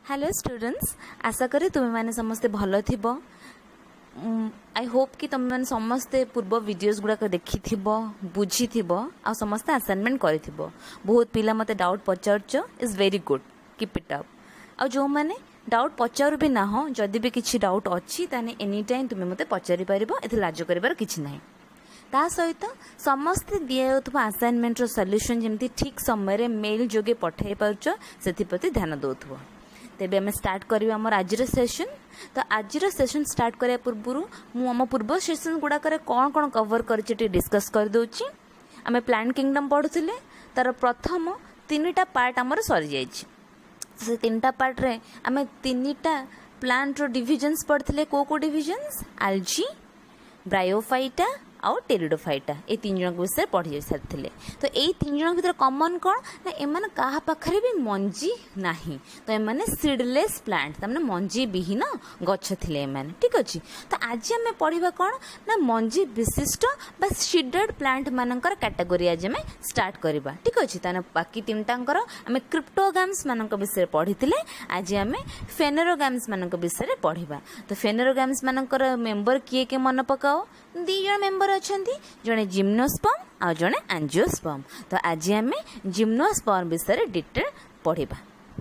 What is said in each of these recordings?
Hello students, आशा करी तुम मैंने समस्ते भल थी। आई होप कि तुम मैंने समस्ते पूर्व वीडियोस गुड़ाक देखि बुझी आ समस्ते असाइनमेंट करी बहुत पिला मते डाउट पचारच is very good keep it up. आ जो मैंने डाउट पचारू भी ना हो जदि भी किसी डाउट अच्छी ताने एनी टाइम तुम्हें मते पचारि पारिबो, एथि लाज करिवार किछि नाही। ता सहित समस्ते दिया असाइनमेंट सॉल्यूशन जमती ठीक समय मेल जोगे पठाई पारुच से ध्यान दौथुव। तेबे आम स्टार्ट करिया हमर आजिर सेशन। तो आजिर सेशन स्टार्ट करिया पूर्व मु पूर्व सेशन गुड़ाक कौन कौन कवर कर डिस्कस कर दउची। आम प्लांट किंगडम पढ़ुले, तार प्रथम 3टा पार्ट आमर सरी जाइछि। से 3टा पार्ट रे आम 3टा प्लांट रो डिविजन्स पढ़थिले। को डिविजन्स? आल्जी, ब्रायोफाइटा आउ टेरिडोफाइटा, ये 3 जन विषय पढ़ी सारी। तो यही 3 जन भर कमन कौन ना एम क्या पाखे भी मंजी ना, तो एम सीडलेस प्लांट तमें मंजी विहीन गछ थे एम। ठीक अच्छे, तो आज आम पढ़ा कौन ना मंजी विशिष्ट बा सीडेड प्लांट मानकर कैटेगोरी आज आम स्टार्ट करवा। ठीक अच्छे, ताने बाकी 3टांकर आम क्रिप्टोगाम्स मान विषय पढ़ी। आज आम फेनेरोगाम्स मान विषय पढ़ा। तो फेनेरोगाम्स मानकर मेंबर किए के मन पकाओ? 2 जन मेंबर अच्छी, जड़े जिम्नोस्पर्म आ जड़े एंजियोस्पर्म। तो आज आम जिम्नोस्पर्म विषय डिटेल पढ़ा।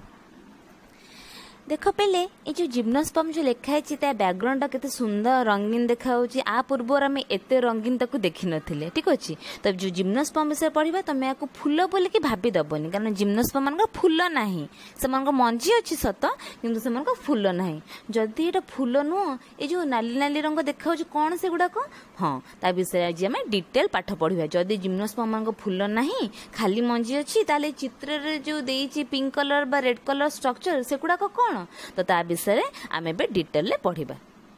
देख पहले ये जो जिम्नोस्पर्म जो लिखाई बैकग्राउंड केते सुंदर रंगीन देखा आ पूर्व आम एत रंगीन ताकू देखी नथिले। ठीक अच्छे, तो जो जिम्नोस्पर्म विषय पढ़ा तुम या फूल बोलिकी भावीदबनी, कारण जिम्नोस्पर्म मान फूल ना से मंजी अच्छी सत कि से फूल ना। जदि ये फूल नुह ये जो नाली नाली रंग देखा कौन से गुड़ाक, हाँ ता विषय आज आम डिटेल पाठ पढ़ा। जदि जिम्नोस्पर्म मान फूल ना खाली मंजी अच्छी ताले चित्र जो देइछि पिंक कलर बा रेड कलर स्ट्रक्चर से गुड़ाक कौन, तो ता विषय आम ए डिटेल पढ़ा।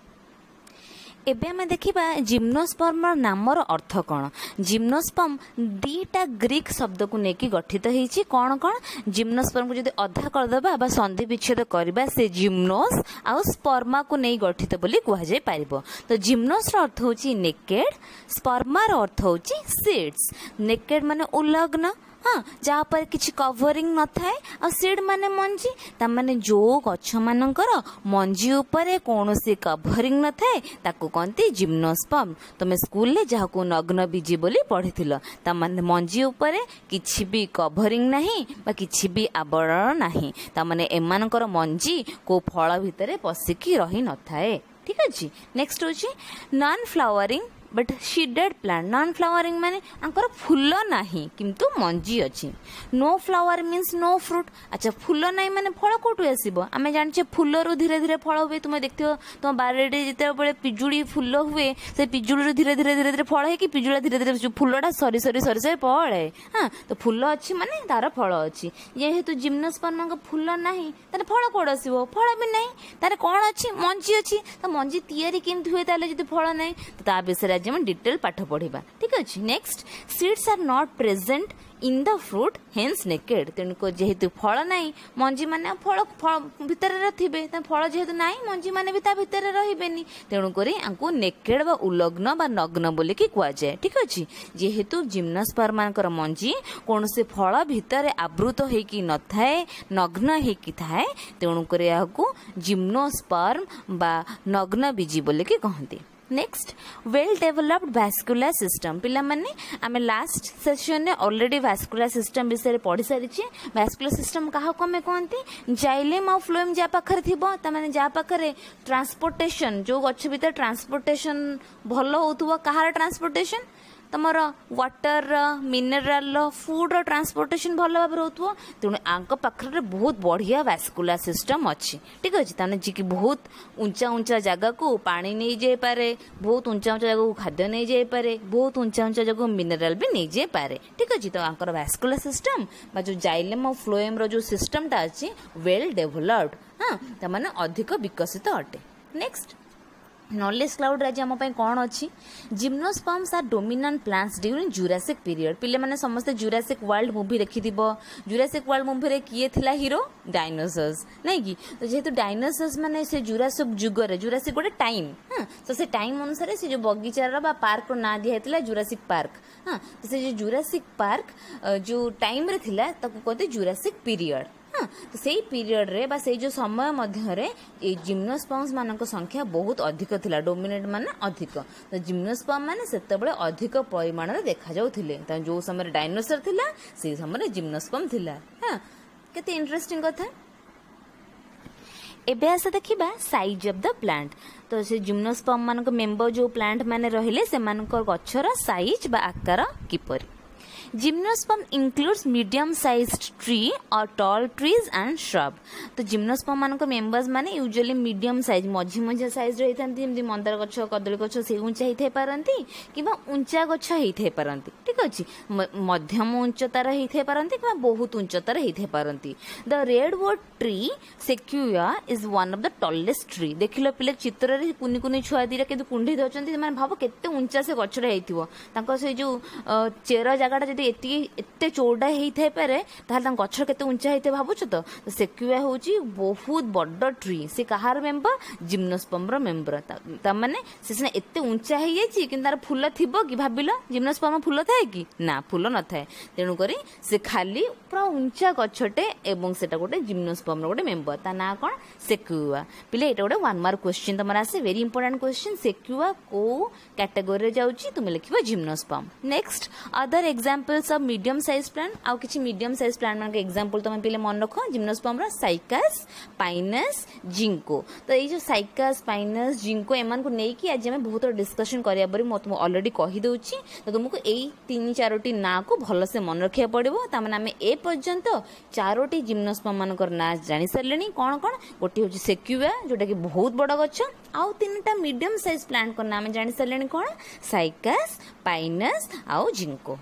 एबे आम देखा जिम्नोस्पर्म नामर अर्थ कौन। जिम्नोस्पर्म 2टा ग्रीक शब्द को लेकिन गठित होती। कौन कौन? जिम्नोस्पर्म को जब अधा करदे बा संधि विच्छेद करवा से जिम्नोस आ स्पर्मा को नहीं गठित बोली कहुई पार। तो जिम्नोस अर्थ होची नेकेड, स्पर्मार अर्थ होची सीड्स। नेकेड माने उलग्न, हाँ जहाँ पर किसी कवरिंग न थाए, और सीड माने मंजी, ता माने जो गछ मानकर मंजी उपरे कौन से कवरिंग न थाए ताकू कहते जिम्नोस्पर्म। तुम स्कूल ले जहाँ को नग्न बीजी बोली पढ़ी, ता माने मंजी उपरे किछि भी कवरिंग नहीं बा किछि भी आवरण नहीं, ता माने एमानकर मंजी को फल भितरे पशिकी रही न थाए। ठीक अच्छे, नेक्स्ट होची non flowering but seeded plant. Non flowering माने आंकर फूल नाही किंतु मंजी अच्छी। No flower means no fruit. अच्छा, फूल नाही माने फल कोठु आसीबो? आमे जानिछे फूल रो धीरे धीरे फल हुए। तुम देखथियो तुम बारेडे जेते बेले पिजुड़ी फूल हुए, से पिजुड़ी रो धीरे धीरे धीरे धीरे फल है कि पिजुड़ा धीरे धीरे जो फूलटा सरी सरी सरी सरी पड़े। हाँ, तो फूल अच्छी माने तार फल अच्छी। जेहेतु जिम्नोस्पर्म का फूल नाही तारे फल कोड आसीबो? फल भी नाही, तारे कोन अच्छी? मंजी अच्छी। तो मंजी तैयारी केमथि हुए ताले जदि फल नाही? तो ता विषय डिटेल पाठ पढ़ा। ठीक अच्छे, next seeds are not present in the fruit hence naked. तेणुक जेहेतु फल नहीं मंजी माने फल भितर थे, फल जेहेतु ना मंजी माने भी ता भितर रहिबेनी, तेणुक नेकेड बा उलग्न बा नग्न बोली कि कुआ जाए। ठीक अच्छे, जेहेतु जिम्नोस्पर्म मानकर मंजी कौन से फल भितर आवृत होइकी न थाए, नग्न होइकी थाए, तेणुक जिम्नोस्पर्म बा नग्न बीजी बोली कि कहते। Next well developed vascular system. पिला माने आमे लास्ट सेशन ने ऑलरेडी वैस्कुलर सिस्टम विषय पढ़ी सारी। वैस्कुलर सिस्टम क्या आमे कहते? जाइलेम आ फ्लोएम जा पाखरे थिबो, ता माने जा पाखरे ट्रांसपोर्टेशन जो गछ भीतर ट्रांसपोर्टेशन भल होतुबो। कहार ट्रांसपोर्टेशन? तमर वाटर मिनराल फूड ट्रांसपोर्टेशन भल भाव होतुबो। तेणु आंक पाखरे बहुत बढ़िया वैस्कुलर सिस्टम अच्छी। ठीक अच्छे, ताने जी कि बहुत ऊंचा ऊंचा जगह को पानी नहीं जाए पारे, बहुत ऊंचा ऊंचा जगह को खाद्य नहीं जाए पारे, बहुत ऊंचा ऊंचा जगह मिनराल भी नहीं जाए पारे। ठीक अच्छे, तो आंकर वैस्कुलर सिस्टम बा जो जाइलेम और फ्लोएम रो जो सिस्टमटा अच्छी वेल डेवलप्ड, हाँ ता माने अधिक विकसित अटे। नेक्स्ट नॉलेज क्लाउड आज आम कौन अच्छी? Gymnosperms are dominant plants during Jurassic period. पिले माने समस्ते जुरासिक वर्ल्ड मूवी देखिथिबो। जुरासिक वर्ल्ड मूवी रे किए थिला हीरो? डायनोसर्स, नहीं कि? तो जेहेतु डायनोसर्स माने से जुरासिक जुगरे, जुरासिक गोटे टाइम, हाँ तो से टाइम अनुसार से जो बगीचार बा पार्क रो ना दिया थिला जुरासिक पार्क। हाँ, तो से जो जुरासिक पार्क जो टाइम रे थिला ताकू कहते जुरासिक पीरियड। हाँ तो से पीरियड रे बा से जो समय मध्य जिम्नोस्पर्म्स मान संख्या बहुत अधिक थिला डोमिनेट माने अधिक तो जिम्नोस्पर्म माने सेतेबेले अधिक परिमाण रे देखा जाउथिले जो समय डायनोसर थिला से समय जिम्नोस्पर्म थिला। हाँ केते इंटरेस्टिंग कथा। एबे आसे देखिबा साइज ऑफ द प्लांट तो से जिम्नोस्पर्म मान मेंबर जो प्लांट माने रहिले से मान गछर साइज बा आकार किपरि। Gymnosperm includes medium sized tree और टॉल ट्रीज एंड श्रब तो जिम्नोस्पर्म मान मेंबर्स माने यूजुअली मीडियम साइज मझी मझिया साइज रही था मंदार गछ कदली गछ से उंचा ही पारती कि उंचा गछ ही पारती ठीक अच्छे मध्यम उच्चतार ही पारती कि बहुत उच्चतार ही पारती। The redwood tree sequoia is one of the tallest tree देख लो पिले चित्र रे कुनी कुनी छुआ दीरा के कुंडी दौरान मैंने भाव केते उंचा से गछटा होता से जो चेर जगह जब एते चौड़ा होता पारे गछ केते उंचा होते भावुच तो सेक्यूया हूँ बहुत बड़ ट्री से कहार मेम्बर जिम्नोस्पर्म मेम्बर तमाने से एते उंचा हो जाए कि तार फूल थी कि भाविल जिम्नोस्पर्म फूल थाए कि ना फूल न थाए तेणुक से खाली पूरा उंचा गछटे एवं सेटा गोटे जिम्नोस्पर्म गोटे मेम्बर ता ना कौन सेक्यूआ पिले एटा गोटे 1 मार्क क्वेश्चन तुम आसे वेरी इंपोर्टेंट क्वेश्चन सेक्यूआ को कैटेगोरी जाउची तुम लिखिबो gymnosperm. Next other examples of medium size plant आउ किछि मीडियम साइज प्लांट मान के एग्जांपल तुम पिले मन रखो जिम्नोस्पर्म रा साइकस पाइनस जिंको तो ये जो साइकस पाइनस जिंको एमान को नै कि आज हम बहुत डिस्कशन करिया बरी म तुम ऑलरेडी कहि दउची तो तुमको एई 3-4टी ना को भलो से मन रखिया पड़िबो ता माने हम ए पर्यंत 4टी जिम्नोस्पर्म मानकर ना जानि सरलेनी कोन कोन गोटी होची सेक्यूआ जोटा कि बहुत बड़ गछ आउ 3टा मीडियम साइज प्लांट को नाम जानि सरलेनी कोन साइकस पाइनस आउ जिंको।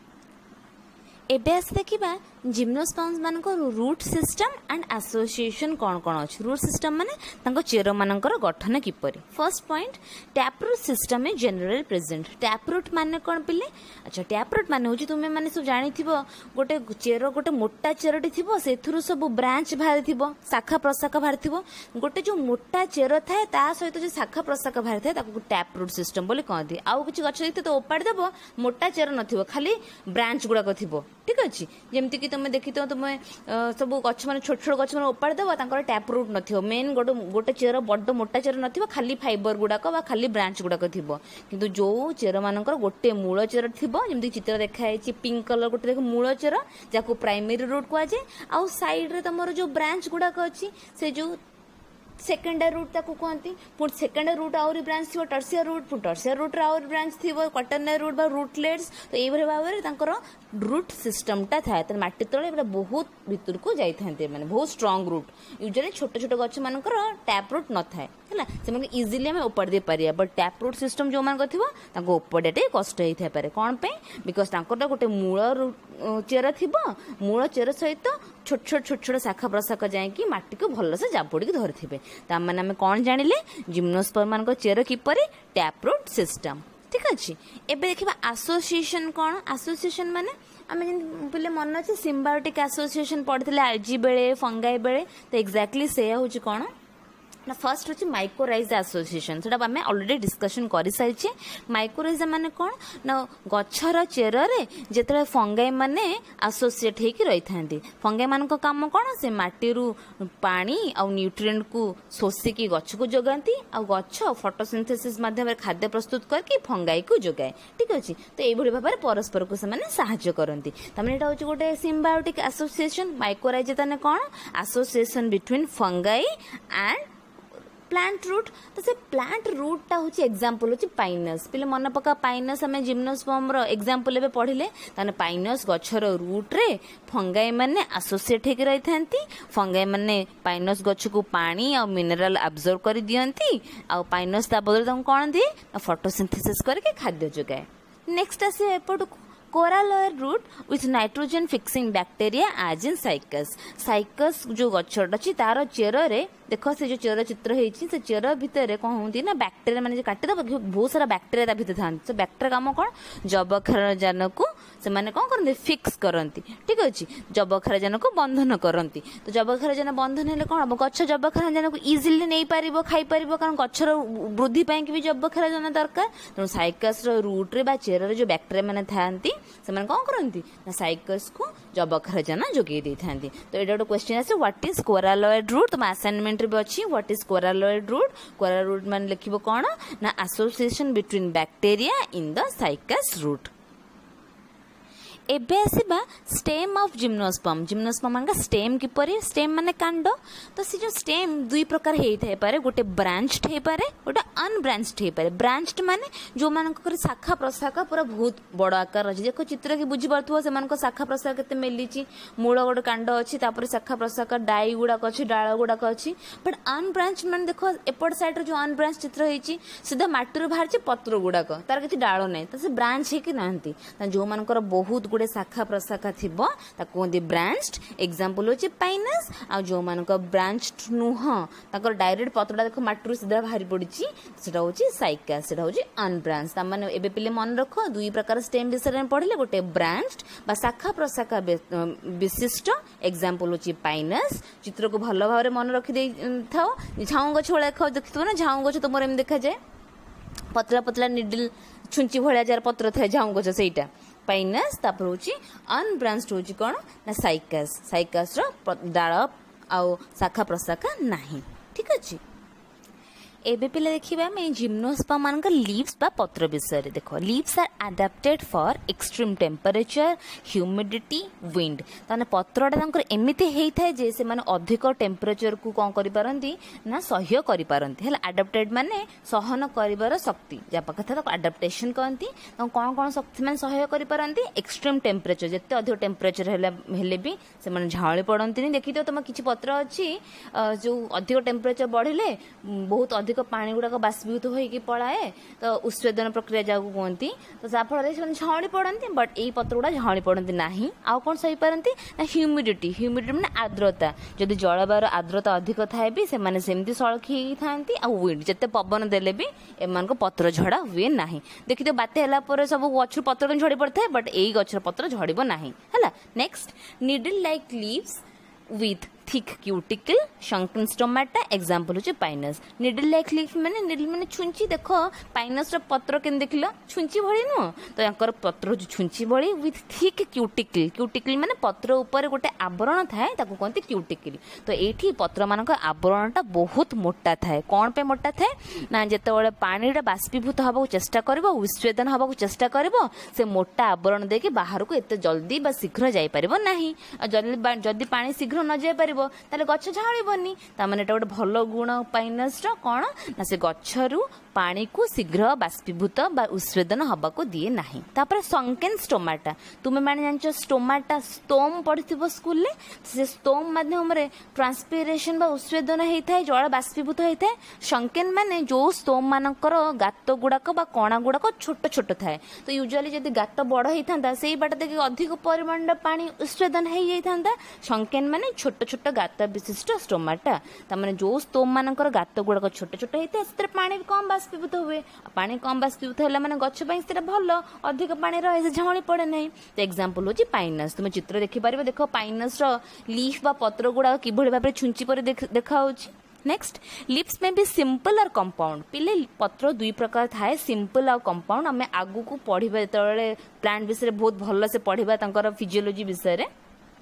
एबे आस देखिबा जिम्नोस्पर्म्स मान रूट सिस्टम एंड एसोसिएशन कौन कौन अच्छे रूट सिस्टम माने तांको चेर मानकर गठन किपरि। फर्स्ट पॉइंट टैपरूट सिस्टम है जनरल प्रेजेंट टैपरूट माने कौन पिले अच्छा टैपरूट माने होची तुमे माने सब जानिथिबो गोटे चेर गोटे मोटा चेरटी थिबो सेथुरु सब ब्रांच बाहर थिबो शाखा प्रशाखा बाहर थिबो गोटे जो मोटा चेर थाए ता सहित जो शाखा प्रशाखा बाहर थाए ताको टैपरूट सिस्टम बोली कहती आउ किछि गछ देखते तो ओपाड़ी देबो मोटा चेर नथिबो खाली ब्रांच गुडा को थिबो ठीक अच्छे जमती कि तुम देखी तो तुम सब गछ मैंने छोट छोट गछ मैंने ओपाड़ी देव टैप रूट न मेन गोटे चेर बड़ मोटा चेर न खाली फाइबर गुड़ाक खाली ब्रांच गुड़ाक थी कि जो चेर मान गोटे मूल चेर थी जमी चित्र देखाई पिंक कलर गोटे देख मूल चेर जहाँ प्राइमरी रूट कहुए आउ साइड रे तुम जो ब्रांच गुड़ाक अच्छी से जो सेकेंडरी रूट ताकू कहती पुणी सेकेंडरी रूट आउरी ब्रांच थी टर्सियर रूट पुणी टर्सियर रूट आउरी ब्रांच थी क्वाटरनरी रूट बा रूटलेट्स तो ये भाव में रूट सिस्टमटा थाए तो माटी तले बहुत भितर को जाते माने बहुत स्ट्रांग रूट यूजुअली छोट छोट गछ मान टैप रूट न थाए है इजिली आम ओपाड़ी दे पारिया बट टैप रूट सिस्टम जो मान ओपाड़ा कष्ट होता है कौन पे बिकज गोटे मूल चेर थी मूल चेर सहित छोट छोट छोट छोट शाखा प्रशाखा जाकि माटी को भलसे जाबड़ी धरी थे ताने आम कौन जानिले जिम्नोस्पर्म मान चेर किपरि टैप रूट सिस्टम ठीक अच्छे। एबे देखिबा एसोसिएशन कौन एसोसिएशन माने आम पिले मन अच्छे सिम्बायोटिक एसोसिएशन पढ़ते आलजी बेले फंगाई बेले तो एक्जाक्टली से हूँ कौन ना फर्स्ट हूँ माइकोराइजा एसोसिएशन से आम ऑलरेडी डिस्कशन कर सारी माइकोराइजा माने कौन ना गछर चेर जिते फंगाई माने एसोसिएट होकर रही था फंगाई मान काम कौन से माटी पानी आ न्यूट्रिएंट को शोषिकी गछ को जगाती आ गछ फोटोसिंथेसिस माध्यम खाद्य प्रस्तुत करके फंगाई को जगाए ठीक अच्छे तो ये भाव में परस्पर को साहाय्य करती तमें यहाँ हूँ गोटे सिम्बायोटिक एसोसिएशन माइकोराइजा ताने कौन association between fungi and plant root तो से प्लांट रूट हूँ एग्जांपल हूँ पाइनस पिले मन पका पाइनस आम जिम्नोस्पर्म एग्जांपल एवं पढ़ले ताने पाइनस गछर रूट रे फंगाई माने एसोसिएट होकर रही था फंगाई माने पाइनस गछ को पानी और मिनरल एब्जॉर्ब कर दियंती आ पाइनस ता बदले कौन दिए फोटोसिंथेसिस करके खाद्य जगाए। नेक्स्ट आसे एपट coralloid root with nitrogen fixing bacteria as in cycas cycas जो गछटा अच्छी तार चेर रे देख से जो चेर चित्र होती से चेर भितर कौन होती ना बैक्टीरिया मैंने काटिदेव बहुत सारा बैक्टीरिया भितर था तो बैक्टीरिया काम कौन जबक्षारजान को से माने कौन करते फिक्स करती ठीक अच्छे जबक्षारजान को बंधन करती तो जबक्षारजान बंधन है कौन हम गछ जबक्षारजान को इजिली नहीं पार खाई पार कारण गछर वृद्धि भी जबक्षारजान दरकार तेणु साइकस रूट रे चेर जो बैक्टीरिया मैंने था से कौन करती ना साइकस को जबखारजाना जोगे दे था। तो ये गोटे क्वेश्चन आसे व्हाट इज कोरालॉइड रूट तुम असाइनमेंट भी अच्छी what is coralloid root. Coralloid root मान लिखिबो कौन ना association between bacteria in the cycas root. एबे आसीबा स्टेम ऑफ जिम्नोस्पर्म। जिम्नोस्पर्म मानका स्टेम किपरि स्टेम माने कांड। तो से जो स्टेम दुई प्रकार हेई थाई पारे गोटे ब्रांच्ड हेई पारे गोटे अनब्रांच्ड हेई पारे। ब्रांच्ड माने जो मानकर शाखा प्रशाखा पूरा बहुत बड़ आकार अछि देखो चित्र के बुझी परथुवा से मानको शाखा प्रशाखा केते मेलिची मूल गोटे कांड अछि तापर शाखा प्रशाखा डाई गुडा अछि डाळ गुडा अछि। बट अनब्रांच्ड माने देखो एपट साइड रे जो अनब्रांच चित्र हेची सीधा माटी रो बाहर छि पत्र गुडा तार केति डाळ नै त से ब्रांच हे कि नांती जो मानकर बहुत गुडे शाखा प्रशाखा थिबो ताको कहते ब्रांच्ड। एग्जांपल होची पाइनस आ जो मानक ब्रांच्ड नुह ताकर डायरेक्ट पत्रडा देखो माटी सीधा बाहरी पड़िची सेटा होची साइकस सेटा होची अनब्रांच्ड। त माने एबे पिले मन रखो दुई प्रकार स्टेम विषय में पढ़िले गोटे ब्रांच्ड बा शाखा प्रशाखा विशिष्ट। एग्जांपल होची पाइनस चित्र को भलो भाबरे मन रखि दे थाओ। झाऊ गछ भले देखो देखितो ना झाऊ गछ तमरे एम देखा जाय पतला पतला निडल छुंची भलिया जार पत्र थाए झाऊ गछ सेटा पाइनस। तापर होची अनब्रांच्ड होची कोन ना साइकस। साइकस रो डाळ आ शाखा प्रशाखा नाही। ठीक अछि एबे पिले देखिबा मैं जिम्नोस्पर्म मान लीव्स बा पत्र विषय देखो। Leaves are adapted for extreme temperature humidity wind. ताने पत्रडा तांकर एमिति हेई थाए जे से माने अधिक टेम्परेचर को कोन करि पारंती ना सह्य करि पारंती। हेला अडेप्टेड माने सहन करिवार शक्ति जा कथा तो अडेप्टेशन कहंती। तो कोन कोन शक्ति माने सह्य करि पारंती एक्सट्रीम टेम्परेचर जेते अधिक टेम्परेचर हेले भी से माने झाळी पडंती। देखि तो तम किछि पत्र अछि जो अधिक टेम्परेचर बढ़िले बहुत अधिक पानी गुड़ाक बाष्पीभूत होइकी पलाए तो उस्वेदन प्रक्रिया जाकू कहती। तो जाफल से झाड़ी पड़ती बट यही पत्र गुड़ा झाड़ी पड़ती ना। आउ कौन सही पारती ना ह्यूमिडिटी। ह्यूमिडिटी माने आर्द्रता जदि जलवायु आर्द्रता अधिक थाए भी से सेमती सड़खी था। विंड जिते पवन देले भी एम पत्र झड़ा हुए ना। देखी तो बात्या है सब गछ पत्र झड़ी पड़ता है बट यही गछर पत्र झड़ब ना। Next needle like leaves with thick cuticle shrunken stomata। Example होचे पाइनस। निडल लाइक लीफ माने निडल माने छुंची देखो पाइनस रो पत्र केन देखिलो छुंची भଳି नो तो याकर पत्र जो छुंची भଳି with thick cuticle। क्यूटिकल माने पत्र ऊपर गोटे आवरण थाए ताको कहते क्यूटिकल। तो एठी पत्र मानक आवरणटा बहुत मोटा थाए। कोन पे मोटा थाए ना जेते बेले पानीटा बाष्पीभूत हबा चेष्टा करबो विस्वेदन हबा चेष्टा करबो से मोटा आवरण देके बाहर को एते जल्दी बा शीघ्र जाई परिबो नाही। जल्दी पानी शीघ्र न जाई परिबो ताले गछ झाड़ीबनी। ता माने एटा गोटे भलो गुण पाइनस रो कोन ना से गछरु पानी को शीघ्र बाष्पीभूत बा उस्वेदन हबा को दिए नाही। तापर संकेन स्टोमाटा तुमे माने जानचो स्टोमाटा स्टोम पढ़िथिबो स्कूल ले से स्टोम माध्यम रे ट्रांसपिरेशन बा उस्वेदन हेई थाए जल बाष्पीभूत हेई थाए। संकेन माने जो स्टोम मानकर गात गुड़ाक बा कणा गुड़ाक छोट छोट थाए। तो यूजुअली जदि गात बड़ हेई थांदा सेई बाट देखि अधिक परिमाण पानी उस्वेदन हेई जाई थांदा। संकेन माने छोट छोट गात विशिष्ट स्टोमाटा ता माने जो स्टोम मानकर गात गुड़ाक छोट छोट हेई थाए सेते पानी कम बाष्पीभूत हुए। पानी कम बाष्पीभूत होला माने गछ पई सेटा भलो अधिक पानी रहे से झाणी पड़े नहीं। तो एग्जांपल होची पाइनस। तुम चित्र देखि पारिबो देखो पाइनस रो लीफ बा पत्र गुडा किभଳି भाबरे छुंची पर देखा होची। नेक्स्ट लिप्स में भी सिंपल और कंपाउंड पिले पत्र दुई प्रकार थाए सिंपल और कंपाउंड। आमे आगु को पढ़िबा जेतले प्लांट विषय बहुत भलो से पढ़िबा तांकर फिजियोलॉजी विषय रे।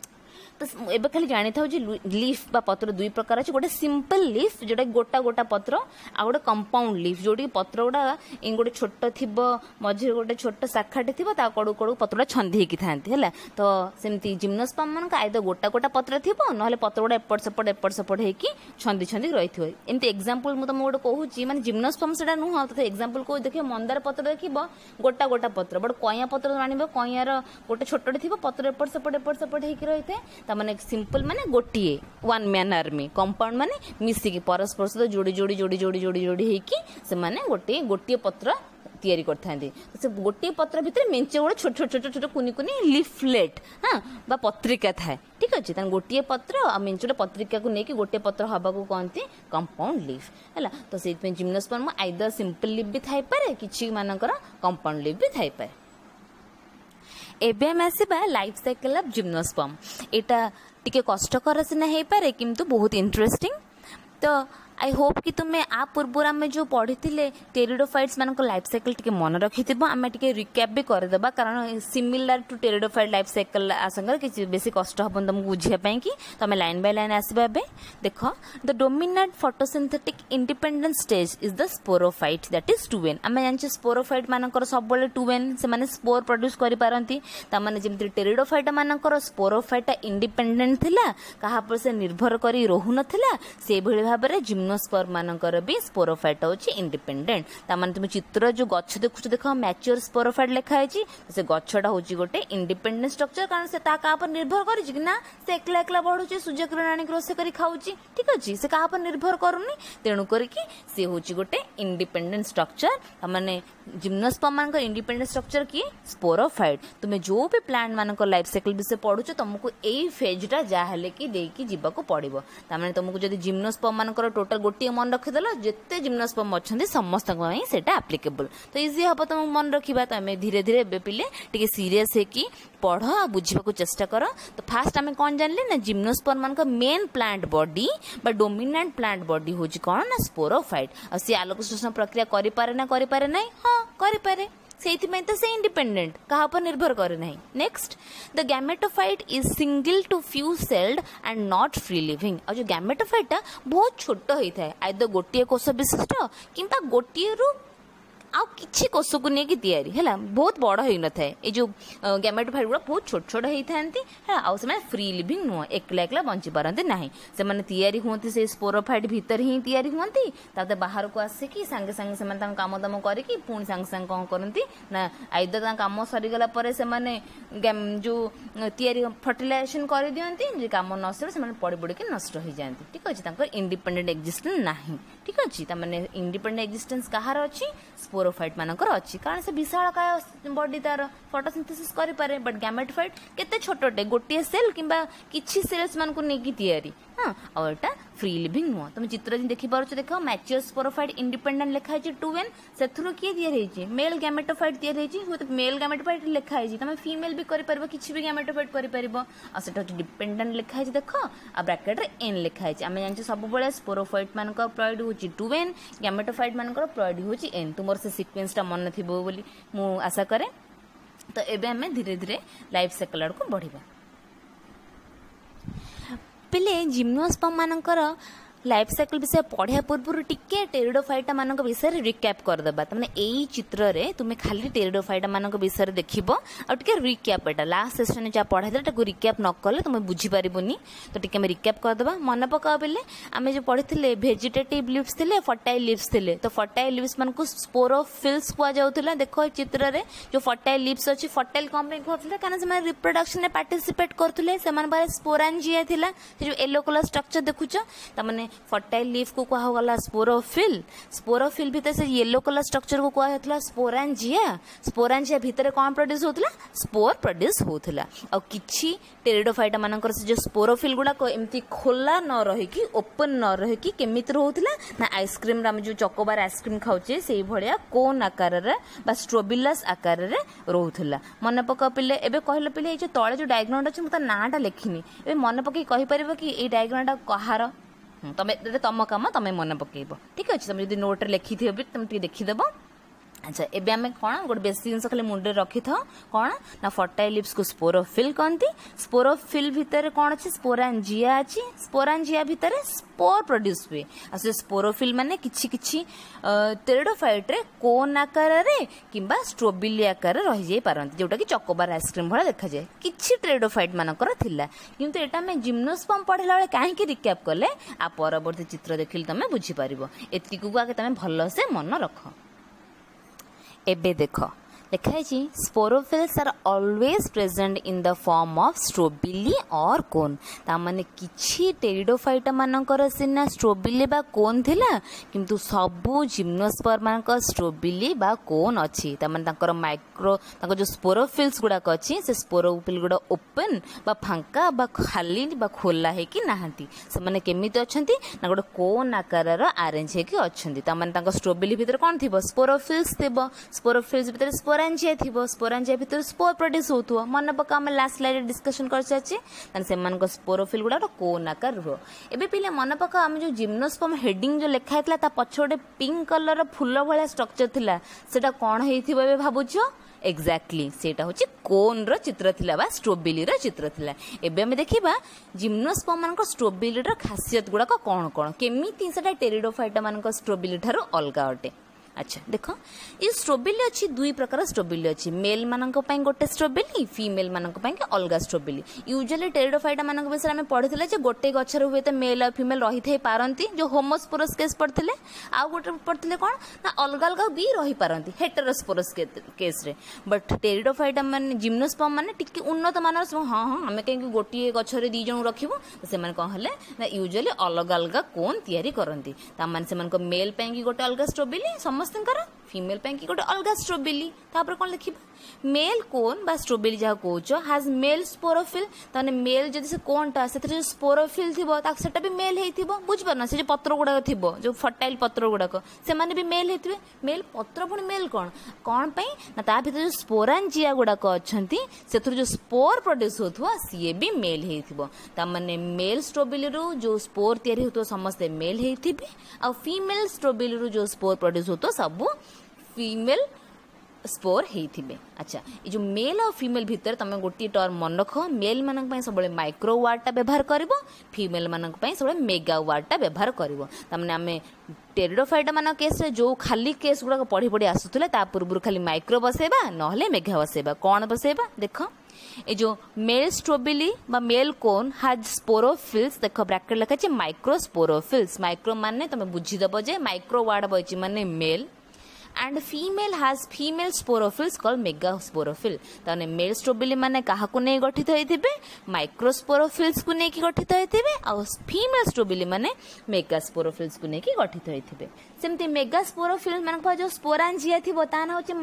तो एबे खाली जानी था लीफ बा पत्र दुई प्रकार अच्छे। गोटे सिंपल लीफ जोटा गोटा गोटा पत्र आ गोटे कंपाउंड लीफ जोटी पत्र गुड़ा इन गोटे छोट थिबो मझे गोटे छोट शाखाटे थिबो ता कड़ू कड़ू पत्रटा छंदी हेकी थांती हैला। तो सेमती जिम्नोस्पर्म मान आइदर गोटा गोटा पत्र थिबो नहले पत्र गुड़ा एपट सेपट हेकी छंदी छंदी रहिथिबो। एमती एग्जांपल मु तुम गोटे कहूची माने जिम्नोस्पर्म सेटा नुह तो एग्जांपल को देखियो मंदार पत्र देखिबो गोटा गोटा पत्र बट कइया पत्र मानिबो कइयार गोटे छोटटे थिबो पत्र एपट सेपट हेकी रहिथे। माने सिंपल माने गोटिए वन मैन आर्मी। कंपाउंड माने मिसिकी परस्पर सहित जोड़ी जोड़ी जोड़ी जोड़ी जोड़ी जोड़ी हेकी से माने गोटिए पत्र तैयारी करथांती। से गोटिए पत्र भितर मेंचे गोटे छोट छोट छोट छोट कुनी कुनी लीफलेट हाँ बा पत्रिका थाए। ठीक अच्छे तन गोटिए पत्र आ मेंचोटे पत्रिका को लेकिन गोटे पत्र हवा को कहते कंपाउंड लीफ है। तो से जिम्नोस्पर्म आइदर सिंपल लीफ भी थाई पारे किछि मानकर कंपाउंड लीफ भी थाई पारे। एबे हम आसीबा लाइफ साइकिल ऑफ जिम्नोस्पर्म। एटा टिके कष्टकर सिना हे पारे किंतु बहुत इंटरेस्टिंग। तो आई होप कि तुम्हें आ पूर्व आम जो पढ़ी टेरिडोफाइट्स मान लाइफ साइकिल टी मन रखि आम टे रिक्याप भी करदेबा कारण similar to pteridophyte life cycle आसंग किसी बेसी कष्ट हम तुमको बुझापी कि तुम लाइन बाय लाइन आसवा देख the dominant photosynthetic independent stage is the sporophyte that is 2n आम जानते स्पोरोफाइट मानकर सब 2n से स्पोर प्रोड्यूस करपारती ताने जमी टेरिडोफाइट मानकर स्पोरोफाइटा इंडिपेंडेंट थिला कहा पर से निर्भर करी रहु नथिला से भली भाव में जिम्नोस्पर्म मानकर भी स्पोरोफाइट होची इंडिपेंडेंट ताने तुम चित्र जो गछ देखुछ देख मैच्योर स्पोरोफाइट लिखाई से गछटा होची गोटे इंडिपेंडेंट स्ट्रक्चर कारण से कहा पर निर्भर करी कि ना से एकला एकला बढ़ुचे सूर्य किरण आनी रोषे करी खाऊची ठीक अच्छे से कहा पर निर्भर करूनी तेणु करके सी होची गोटे इंडिपेंडेंट स्ट्रक्चर माने जिम्नोस्पर्म मान इंडिपेंडेंट स्ट्रक्चर किए स्पोरोफाइट तुम्हें जो भी प्लांट मान लाइफ साइकिल विषय पढ़ुच तुमको यही फेजटा जहाँ कि देकी जीवाक पड़ो ताने तुमको जब जिम्नोस्पर्म मान टोटाल गोटे मन रखिदेल जिते जिम्नोस्पर्म अच्छा समस्त से एप्लिकेबल तो इजी हम तुम मन रखा तुम धीरे धीरे ए पिले टे सीरीयस होगी पढ़ आ बुझा चेष्टा कर तो फास्ट आम कौन जानले ना जिम्नोस्पर्म मान मेन प्लांट बॉडी बा डोमिनेंट प्लांट बॉडी हूँ कौन ना स्पोरोफाइट और सी आलोक संश्लेषण प्रक्रिया करे ना हाँ करे से इंडिपेंडेंट कहा पर निर्भर करे नहीं next the gametophyte is single to few celled and not free living और जो गैमेटोफाइट बहुत छोट होता है आइदर गोटे कोष विशिष्ट किंबा गोटे रु आ किछि कोष को लेकिन तैयारी है बहुत बड़ हो न थाए ये जो गैमेटोफाइट गुड़ा बहुत छोट छोट होती है आउ से फ्री लिविंग नुह एकला एकला बंची पारती ना से तैयारी हुंती से स्पोरोफाइट भीतर ही तैयारी हुंती ताते बाहर को आसिकी सांगे सांगे से काम दाम करके पुणी सांगे सांगे कौन करती ना आइदर काम सरीगला से जो तैयारी फर्टिलाइजेशन कर दिखती काम न सर से पड़ पड़ के नष्ट हो जाती ठीक अच्छे इंडिपेंडेंट एक्जिस्टेंस ना ठीक अच्छे इंडिपेंडेंट एक्जिस्टेंस कहार अच्छी स्पोरोफाइट मानकर अच्छी कारण से विशाल काय बॉडी तार फोटोसिंथेसिस करि पारे बट गैमेटोफाइट केते छोटटे गोटे सेल किंबा किछि सेल्स मान को नेकी तैयारी हाँ और एटा फ्री लिविंग नुह तुम चित्र देखि पारुछ देख मैच्योर स्पोरोफाइट इंडिपेंडेंट लिखा है 2n सेथुरो किए दिया रही मेल गैमेटोफाइट दिया रही हुए मेल गैमेटोफाइट लिखा है तुम फीमेल भी करि परबो किछि भी गैमेटोफाइट करि परबो आ सेटा डिपेंडेंट लिखा है देख आ ब्रैकेट रे n लिखा है आमे जानछि सब बेले स्पोरोफाइट मान को प्रोवाइड होछि 2n गैमेटोफाइट मान को प्रोवाइड होछि n तुमर से सीक्वेंस टा मन थिबो बोली मु आशा करे तो एबे हमें धीरे धीरे लाइफ साइकिल को बढ़िबा पिले जिम्नोस्पर्म मानकर लाइफ साइकिल विषय पढ़ा पूर्व टिके टेरिडोफाइटा मान विषय रिक्याप करदेबा तमाने एई चित्र रे तुमे खाली टेरिडोफाइटा मान विषय देखिबो आ टिके रिक्याप एटा लास्ट सेशन जा पढ़ा देला ताको रिक्याप न करले तुमे बुझी पारिबोनी तो टिके हम रिक्याप करदेबा मन पका बेले आमे जो पढ़िथिले वेजिटेटिव लीव्स थिले फर्टाइल लीव्स थिले तो फर्टाइल लीव्स मान को स्पोरोफिल्स कुआ जाउथिला देखो चित्र रे जो फर्टाइल लीव्स अछि फर्टाइल कम रे कहथिले कारण से रिप्रोडक्शन रे पार्टिसिपेट करथुले से मान बारे स्पोरांजिया थिला से जो येलो कलर स्ट्रक्चर देखुचो तमाने फर्टाइल लीफ को कहा गला स्पोरोफिल भीतर से येलो कलर स्ट्रक्चर को कहा था स्पोरांजिया भीतर कौन प्रोड्यूस होता स्पोर प्रोड्यूस होता और किछि टेरिडोफाइटा मानकर से जो स्पोरोफिल गुड़ा एमती खोला न रही ओपन न रही केमिति रोला ना आइसक्रीम आम जो चकोबार आइसक्रीम खाऊे से भाया कोन आकार बा स्ट्रोबिलस आकार रोला मन पका पिले एबे कहले पिले जो तले जो डायग्राम अच्छे मुझे नाटा लिखिनी ए मन पकई कहीपर कि ये डायग्राम कहार तमें तुम कम तुम्हें मन पकेब ठीक अच्छे तुम जो नोट लिखी थी तुम देखीदेव अच्छा एबे आमे कौन गोटे बेस जिन खाली मुंडे रखी था कौन ना फर्टाइल लिप्स को स्पोरोफिल कहती स्पोरोफिल भितर कौन अच्छे स्पोरांजिया अच्छी स्पोरांजिया भितर स्पोर प्रोड्यूस हुए आ से स्पोरोफिल माने किछि किछि टेरिडोफाइट रे कोन आकार रे किंबा स्ट्रोबिली आकार रहि जाई पारंती जोटा कि चकोबार आइसक्रीम भला देखा जाए किछि टेरिडोफाइट मानकर थिला किंतु एटा में जिम्नोस्पर्म पढ़ला बेले काहे कि रिकैप करले आ परवर्ती चित्र देखिल तमे बुझी पारिबो एतिकु आगे तमे भलो से मन रख एबे देख लिखा है sporophylls are always present in the form of strobili और कोन तामाने किछि टेरिडोफाइटा मानकर सिना स्ट्रोबिली बा कोन थिला किंतु सबु जिम्नोस्पर्म मानकर स्ट्रोबिली बा कोन अछि तामाने तांकर माइक्रो तांकर जो स्पोरोफिल्स गुडा अछि से स्पोरोफिल गुडा ओपन बा फांका बा खाली बा खोला है कि नाहंती से माने केमिति अछंती ना गोटे कोन आकार रो अरेंज है कि अछंती तामाने तांकर स्ट्रोबिली भीतर कोन थिबो स्पोरोफिल्स थिबो स्पोरोफिल्स भीतर स्पोरांजिया थिबो स्पोरांजिया भितर स्पोर प्रोड्यूस होथुव मन पका हम लास्ट स्लाइड डिस्कशन कर साचे तन से मन को स्पोरोफिल गुडा कोन आकार रो एबे पिले मन पका हम जो जिम्नोस्पर्म हेडिंग जो लिखा हैतला ता पछोडे पिंक कलर फूल भलिया स्ट्रक्चर थिला सेटा कोन हेइथिबो एबे भाबुछो एक्जाक्टली सेटा होची कोन रो चित्र थिला बा स्ट्रॉबेरी रो चित्र थिला एबे हम देखिबा जिम्नोस्पर्म मान को स्ट्रॉबेरी रो खासियत गुडा कोन कोन केमिति सेटा टेरिडोफाइटा मान को स्ट्रॉबेरी थारो अलगा अटे अच्छा देख ये स्ट्रॉबेरी अच्छी दुई प्रकार स्ट्रॉबेरी अच्छी मेल मानक गोटे स्ट्रॉबेरी फीमेल मानक अलग स्ट्रॉबेरी यूजुअली टेरिडोफाइटा मानक विषय में पढ़ी जे गोटे गचर हुए तो मेल और फीमेल रही थे पारती जो होमोस्पोरस केस पढ़ते आउ गोटे पढ़ते कौन ना अलग अलग भी रही पारती हेटेरोस्पोरस केस रे बट टेरिडोफाइटा मान जिम्नोस्पर्म माने टिके उन्नत मानर हाँ हाँ आम कहीं गोटे गचर दी जन रखू से कौन है ना यूजुअली अलग अलग कोन तैयारी करती से मेल गोटे अलग स्ट्रॉबेरी समस्त फीमेल की गोटे अलग स्ट्रॉबेरी तापर कौन लिखिबा मेल कोन बा स्ट्रॉबेरी जहा कोचो हैज मेल स्पोरोफिल ताने मेल जदि से कोनटा से जो स्पोरोफिल थिबो ता सेटा भी मेल हेइथिबो बुझ परना से जो पत्र गुडा थिबो जो फर्टाइल पत्र गुडा से माने भी मेल हेथिबे मेल पत्र पुनी मेल कोन कोन पई ना ता भीतर जो स्पोरांजिया गुडा को अछंती सेथुर जो स्पोर प्रोड्यूस होथुवा सीए भी मेल हेइथिबो ता माने मेल स्ट्रॉबेरी रो जो स्पोर तयारी होतो समस्त मेल हेइथिबे आ फीमेल स्ट्रॉबेरी रो जो स्पोर प्रोड्यूस होतो सब फीमेल स्पोर हेइथिबे अच्छा ये जो मेल और फीमेल भितर तमे गोटी टर्म मन रख मेल मानक पई सबले माइक्रो वार्डटा व्यवहार करबो फीमेल मानक पई सबले मेगा वार्डटा व्यवहार करबो तमने हमें टेरिडोफाइटा मान केस रे जो खाली केस गुडा पढ़ी पढ़ी आसुतले ता पूर्व खाली माइक्रो बसेबा नहले मेगा बसेबा कौन बसेबा देख ए जो मेल स्ट्रॉबेरी बा मेल कोन हैज स्पोरोफिल्स देख ब्रैकेट लिखा छै माइक्रोस्पोरोफिल्स माइक्रो माने तमे बुझी दबो जे माइक्रो वार्ड बइछि माने male and female has female sporophylls called megasporophil ताने मेल स्ट्रॉबेरी माने काहाकु नै गठित होइथिबे माइक्रोस्पोरोफिल्स को नै की गठित होइथिबे आ फीमेल स्ट्रॉबेरी माने मेगास्पोरोफिल्स को नै की गठित होइथिबे सेमति मेगास्पोरोफिल्स माने को जो स्पोरांजिया थिबो ता ना होचे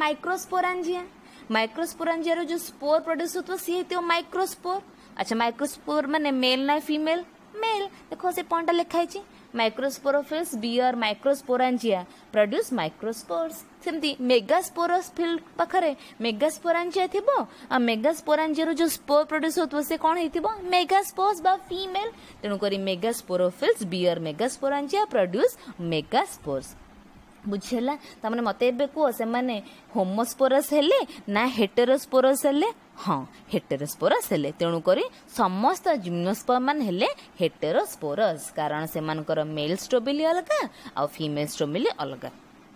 माइक्रोस्पोरांजिया रो जो स्पोर प्रोड्यूस होतो सी हेतो माइक्रोस्पोर अच्छा माइक्रोस्पोर माने मेल ना फीमेल मेल देखो से पॉइंट लिखा है microsporophylls bear microsporangia produce microspores सेमती मेगास्पोरोफिल पाखरे मेगास्पोरांजिया थिबो आ मेगास्पोरांजिया रो जो स्पोर प्रोड्यूस होतो से कोन हेतिबो मेगास्पोर्स बा फीमेल तेनु करी megasporophylls bear megasporangia produce megaspores बुझेला तमने मते एबे को से माने होमोस्पोरस हेले ना हेटेरोस्पोरस हेले हाँ हेटेरोस्पोरस हेले तेणु करी समस्त जिम्नोस्पर्म मान हेले हेटेरोस्पोरस कारण से मानकर मेल स्ट्रॉबेरी अलगा आ फीमेल स्ट्रॉबेरी अलगा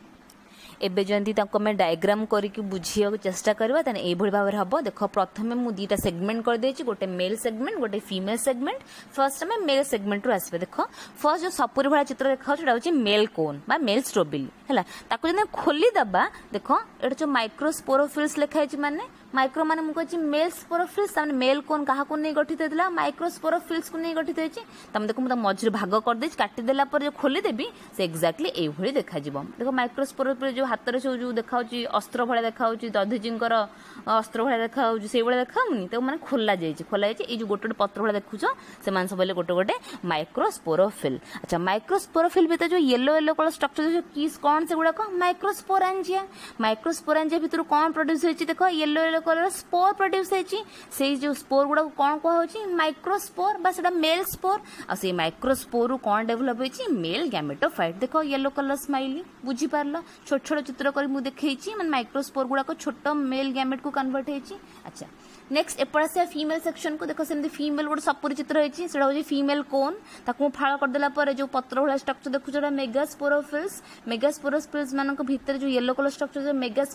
एबे जंती ताको मैं डायग्राम करके बुझिया चेष्टा करबा तने ए भଳି भाबरे हबो देखो प्रथमे मु दीटा सेगमेंट कर देछि गोटे मेल सेगमेंट गोटे फीमेल सेगमेंट फर्स्ट में मेल सेगमेंट रु आसबे देखो फर्स्ट जो सपुरी भळा चित्र देखा छडा होछि मेल कोन बा मेल स्ट्रॉबेरी हला ताको जने खोली दबा देखो एटा जो माइक्रोस्पोरोफिल्स लिखा है माने माइक्रो माने मु कहछि मेल स्पोरोफिल्स ताने मेल कोन काहा को नै गठित हेतला माइक्रोस्पोरोफिल्स को नै गठित हेछि तम देखो मु मझिर भाग कर देछि काटी देला पर जो खोली देबी से एक्जेक्टली ए भଳି देखा जिवो देखो माइक्रोस्पोरोफिल जो हाथ रे जो देखा अस्त्र भले देखा दधिजींकर अस्त्र भले देखा से देखाऊनी तो मैंने खोला जाइए जो गोटे पत्र भले देखुच से सब गोटे गोटे माइक्रोस्पोरोफिल अच्छा माइक्रोस्पोरोफिल भीतर जो येलो येलो कलर स्ट्रक्चर जो किस कौन से गुड़ाक माइक्रोस्पोरांजिया भीतर कौन प्रोड्यूस होती देख yellow yellow colour spore produce होती जो स्पोर गुड़ा कौन कह माइक्रोस्पोर बा मेल स्पोर आ माइक्रोस्पोर कौन डेभलप होती मेल गैमेटोफाइट देख येलो कलर स्माइली बुझीपार छोट छोट चित्र कर देखी माइक्रोस्पोर गुड़ाक छोट मेल गैमेट को कन्वर्ट होती अच्छा नेक्स्ट एपड़ से फीमेल सेक्शन को देख सेमती फीमेल गोटे सपुरी चित्र होती फीमेल कोन ताकू फाड़ करदेला जो पत्र भाया स्ट्रक्चर देखुच मेगास्पोरोफिल्स मान भीतर जो येलो कलर स्ट्रक्चर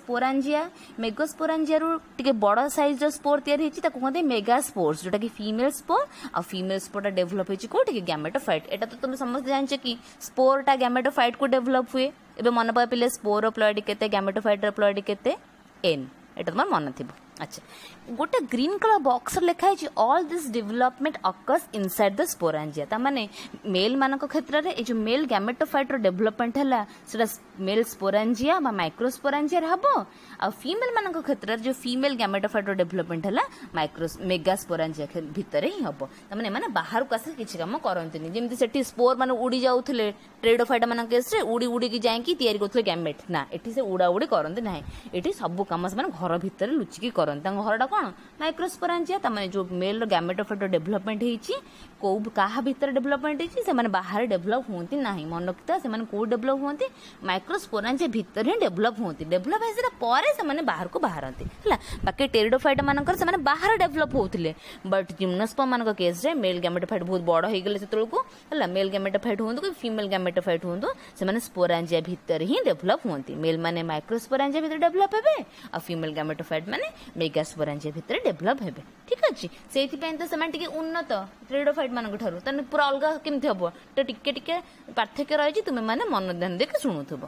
मेगास्पोरांजिया रु टिके बड़ साइज जो स्पोर तैयारी कहते मेगास्पोर्स जोटा कि फीमेल स्पोर आ फीमेल स्पोर डेभलप होती कौटे गैमेटोफाइट एटा तो तुम समस्त जानचे कि स्पोरटा गैमेटोफाइट को डेभलप हुए एबे मन पा पिले स्पोर प्लॉइड केते गैमेटोफाइट प्लॉइड केते एन एटा तुम मन थिबो अच्छा गोटे ग्रीन कलर बॉक्स लिखा है all this development occurs inside the sporangia ता माने मेल मान क्षेत्र में जो मेल गैमेटोफाइट रो डेवलपमेंट है सेटा मेल स्पोरांजिया बा माइक्रोस्पोरांजिया हबो आ फीमेल मान क्षेत्र जो फीमेल गैमेटोफाइट रो डेवलपमेंट है मेगास्पोरांजिया भितर ही हबो ता माने माने बाहर को आसे किछि काम करंतनी जेमति सेठी स्पोर माने उड़ी जाउथले ट्रेडोफाइट मान केस रे उड़ी उड़ी की जाय की तयारी करथले गैमेट ना एठी से उड़ा उड़ी करंत नाही एठी सब काम से माने घर भितर लुचिकी करंत घरटा कौन माइक्रोस्पोरांजिया तमाने जो मेल गैमेटोफाइट डेवलपमेंट होईची को कहा भीतर डेवलपमेंट होईची से माने बाहर डेवलप होंती नाही मन रखता से माने को डेवलप होंती माइक्रोस्पोरांजिया भीतर ही डेवलप होंती डेवलप हेसरा परे से माने बाहर को बाहरंती हला बाकी टेरिडोफाइट मानकर से माने बाहर डेवलप होउथिले बट जिम्नोस्पर्म मानक केस रे मेल गैमेटोफाइट बहुत बड़ हो गेले सेतल को हला मेल गैमेटोफाइट होंतु कि फीमेल गैमेटोफाइट होंतु से माने स्पोरांजिया भीतर ही डेवलप होंती मेल माने माइक्रोस्पोरांजिया भीतर डेवलप हेबे आ फीमेल गैमेटोफाइट माने मेगास्पोरांजिया भीतर डेवलप हेबे ठीक अछि सेति पेन तो समान टिके उन्नत ट्रेडोफाइट मानक ठारू तने पूरा अलगा केमथि हबो तो टिके टिके पार्थक्य रहिछि तुमे माने मन ध्यान देके सुनुथबो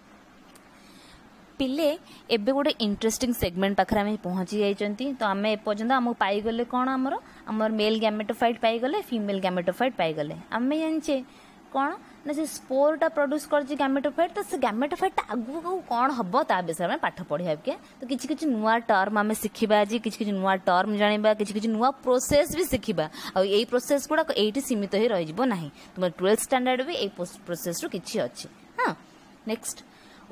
पिले एबे गोटे इंटरेस्टिंग सेगमेंट पाखरे आमे पहुंची जाइचंती तो आमे एपर्यंत हमको पाई गले कोन हमर मेल गैमेटोफाइट पाई गले फीमेल गैमेटोफाइट पाई गले आमे जानचे कोन ना से स्पोरटा प्रोड्यूस कर गैमेटोफाइट तो से गैमेटोफाइट आगु को कौन हम ता विषय में पाठ पढ़िया के तो किछि किछि नुआ टर्म आमे सिखिबा आज किछि किछि नुआ टर्म जानिबा किछि किछि नुआ प्रोसेस भी सिखिबा आ एई प्रोसेस गुडा एठी सीमित ही रहि जिवो नाही तुम 12th स्टैंडर्ड भी एई प्रोसेस रो किछि अछि हां next